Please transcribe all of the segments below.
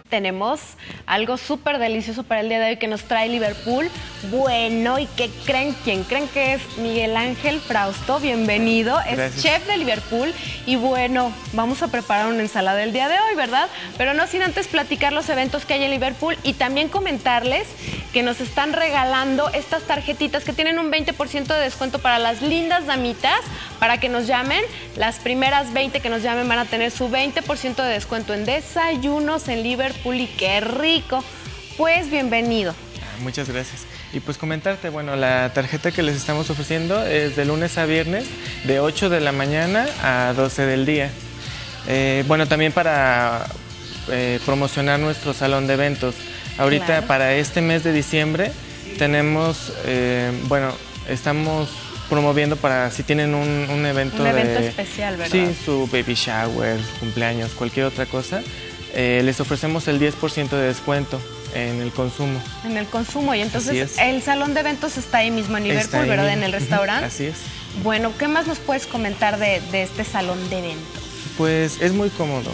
Tenemos algo súper delicioso para el día de hoy que nos trae Liverpool. Bueno, ¿y qué creen? ¿Quién creen que es? Miguel Ángel Frausto, bienvenido. Gracias. Es chef de Liverpool. Y bueno, vamos a preparar una ensalada el día de hoy, ¿verdad? Pero no sin antes platicar los eventos que hay en Liverpool y también comentarles que nos están regalando estas tarjetitas que tienen un 20% de descuento para las lindas damitas, para que nos llamen. Las primeras 20 que nos llamen van a tener su 20% de descuento en desayunos en Liverpool. Y qué rico. Pues bienvenido. Muchas gracias. Y pues comentarte, bueno, la tarjeta que les estamos ofreciendo es de lunes a viernes de 8 de la mañana a 12 del día. Bueno, también para promocionar nuestro salón de eventos. Ahorita Claro. Para este mes de diciembre tenemos, bueno, estamos promoviendo para si tienen un evento Un evento especial, ¿verdad? Sí, su baby shower, cumpleaños, cualquier otra cosa. Les ofrecemos el 10% de descuento en el consumo. En el consumo. Y entonces es. el salón de eventos está ahí mismo en Liverpool, Ahí ¿verdad? mismo. En el restaurante. Así es. Bueno, ¿qué más nos puedes comentar de este salón de eventos? Pues es muy cómodo.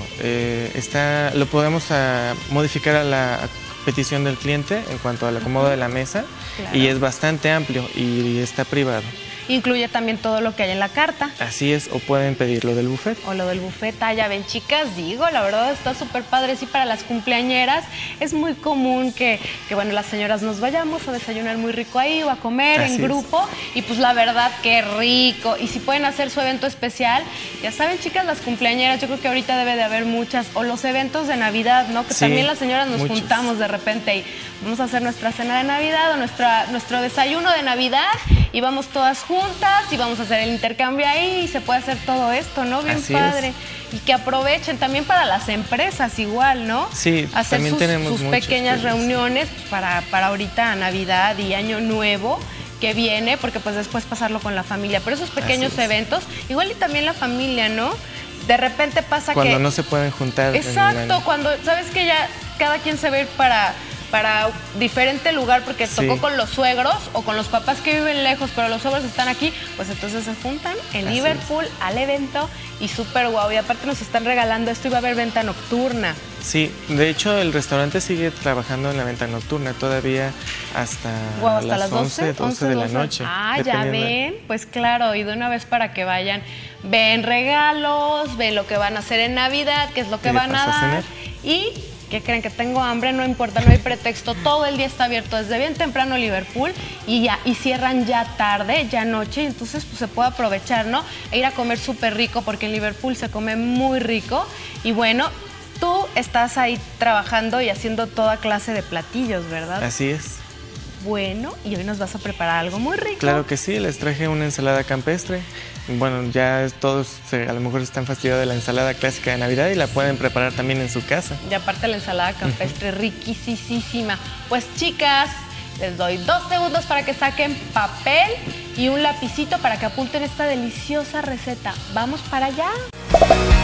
Lo podemos modificar a la petición del cliente en cuanto al acomodo de la mesa. Claro. Y es bastante amplio y está privado. Incluye también todo lo que hay en la carta. Así es, o pueden pedir lo del buffet. O lo del buffet. Ya ven, chicas, digo, la verdad está súper padre. Sí, para las cumpleañeras es muy común que, bueno, las señoras nos vayamos a desayunar muy rico ahí o a comer Así en es. grupo. Y pues la verdad, qué rico. Y si pueden hacer su evento especial, ya saben, chicas, las cumpleañeras, yo creo que ahorita debe de haber muchas. O los eventos de Navidad, ¿no? Que Sí, también las señoras nos muchos. juntamos de repente y vamos a hacer nuestra cena de Navidad o nuestro desayuno de Navidad y vamos todas juntas y vamos a hacer el intercambio ahí y se puede hacer todo esto, ¿no? Bien Así padre. es. Y que aprovechen también para las empresas igual, ¿no? Sí, hacer también tenemos sus muchos pequeñas proyectos. reuniones para ahorita Navidad y Año Nuevo que viene, porque pues después pasarlo con la familia. Pero esos pequeños Así es. eventos, igual y también la familia, ¿no? De repente pasa Cuando que... no se pueden juntar. en el Exacto, año. cuando sabes que ya cada quien se va a ir para diferente lugar porque Sí. tocó con los suegros o con los papás que viven lejos, pero los suegros están aquí, pues entonces se juntan en Así Liverpool al evento y súper guau. Y aparte nos están regalando esto y va a haber venta nocturna. Sí, de hecho el restaurante sigue trabajando en la venta nocturna todavía hasta, Guau, hasta las 12 12 de la 12. noche. Ya dependiendo. ven, pues claro, y de una vez para que vayan, ven regalos, ven lo que van a hacer en Navidad, qué es lo que Y de van a paso a dar. cenar. Y que creen que tengo hambre, no importa, no hay pretexto, todo el día está abierto desde bien temprano Liverpool y cierran ya tarde, ya noche, y entonces pues se puede aprovechar, ¿no? E ir a comer súper rico porque en Liverpool se come muy rico y bueno, tú estás ahí trabajando y haciendo toda clase de platillos, ¿verdad? Así es. Bueno, y hoy nos vas a preparar algo muy rico. Claro que sí, les traje una ensalada campestre. Bueno, ya todos a lo mejor están fastidiados de la ensalada clásica de Navidad y la pueden preparar también en su casa. Y aparte la ensalada campestre, riquísima. Pues chicas, les doy 2 segundos para que saquen papel y un lapicito para que apunten esta deliciosa receta. ¡Vamos para allá!